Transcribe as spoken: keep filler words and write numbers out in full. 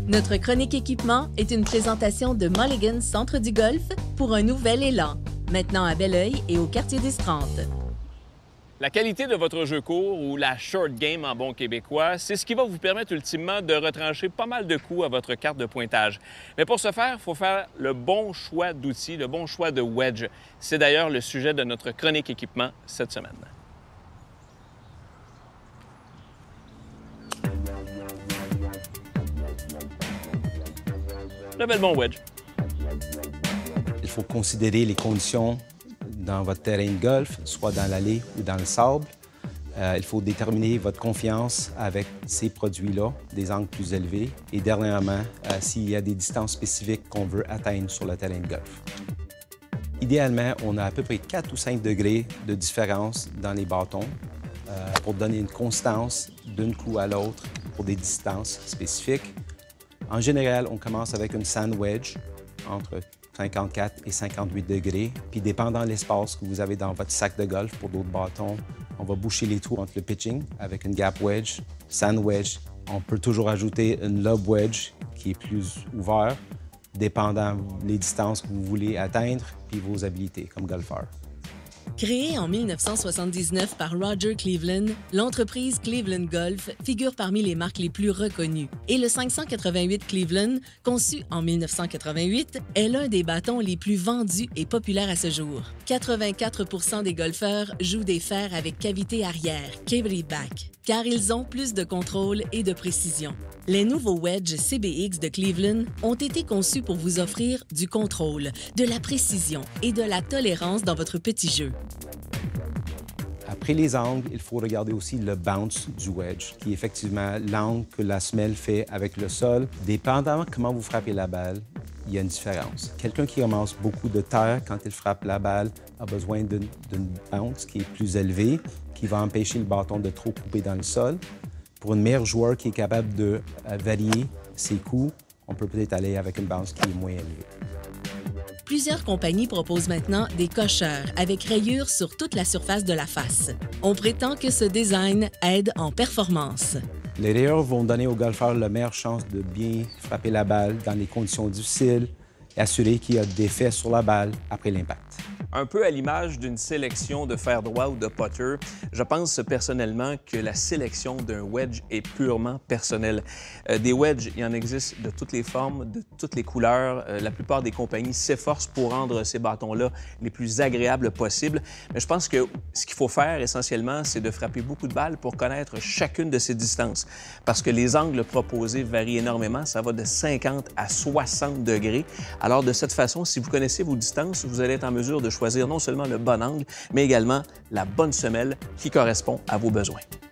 Notre chronique équipement est une présentation de Mulligan Centre du Golf pour un nouvel élan. Maintenant à Belleuil et au quartier des trente. La qualité de votre jeu court, ou la short game en bon québécois, c'est ce qui va vous permettre ultimement de retrancher pas mal de coups à votre carte de pointage. Mais pour ce faire, il faut faire le bon choix d'outils, le bon choix de wedge. C'est d'ailleurs le sujet de notre chronique équipement cette semaine. J'avais le bon wedge. Il faut considérer les conditions dans votre terrain de golf, soit dans l'allée ou dans le sable. Euh, il faut déterminer votre confiance avec ces produits-là, des angles plus élevés. Et dernièrement, euh, s'il y a des distances spécifiques qu'on veut atteindre sur le terrain de golf. Idéalement, on a à peu près quatre ou cinq degrés de différence dans les bâtons euh, pour donner une constance d'un coup à l'autre pour des distances spécifiques. En général, on commence avec une sand wedge entre cinquante-quatre et cinquante-huit degrés. Puis, dépendant de l'espace que vous avez dans votre sac de golf pour d'autres bâtons, on va boucher les trous entre le pitching avec une gap wedge, sand wedge. On peut toujours ajouter une lob wedge qui est plus ouvert, dépendant des distances que vous voulez atteindre puis vos habiletés comme golfeur. Créée en mille neuf cent soixante-dix-neuf par Roger Cleveland, l'entreprise Cleveland Golf figure parmi les marques les plus reconnues. Et le cinq cent quatre-vingt-huit Cleveland, conçu en mille neuf cent quatre-vingt-huit, est l'un des bâtons les plus vendus et populaires à ce jour. quatre-vingt-quatre pour cent des golfeurs jouent des fers avec cavité arrière, cavity back, car ils ont plus de contrôle et de précision. Les nouveaux wedges C B X de Cleveland ont été conçus pour vous offrir du contrôle, de la précision et de la tolérance dans votre petit jeu. Après les angles, il faut regarder aussi le bounce du wedge, qui est effectivement l'angle que la semelle fait avec le sol. Dépendamment de comment vous frappez la balle, il y a une différence. Quelqu'un qui ramasse beaucoup de terre quand il frappe la balle a besoin d'une bounce qui est plus élevée, qui va empêcher le bâton de trop couper dans le sol. Pour un meilleur joueur qui est capable de varier ses coups, on peut peut-être aller avec une bounce qui est moins élevée. Plusieurs compagnies proposent maintenant des cocheurs avec rayures sur toute la surface de la face. On prétend que ce design aide en performance. Les rayures vont donner aux golfeurs la meilleure chance de bien frapper la balle dans les conditions difficiles et assurer qu'il y a d'effet sur la balle après l'impact. Un peu à l'image d'une sélection de fer droit ou de putter, je pense personnellement que la sélection d'un wedge est purement personnelle. Euh, des wedges, il y en existe de toutes les formes, de toutes les couleurs. Euh, la plupart des compagnies s'efforcent pour rendre ces bâtons-là les plus agréables possibles. Mais je pense que ce qu'il faut faire essentiellement, c'est de frapper beaucoup de balles pour connaître chacune de ces distances. Parce que les angles proposés varient énormément. Ça va de cinquante à soixante degrés. Alors de cette façon, si vous connaissez vos distances, vous allez être en mesure de choisir non seulement le bon angle, mais également la bonne semelle qui correspond à vos besoins.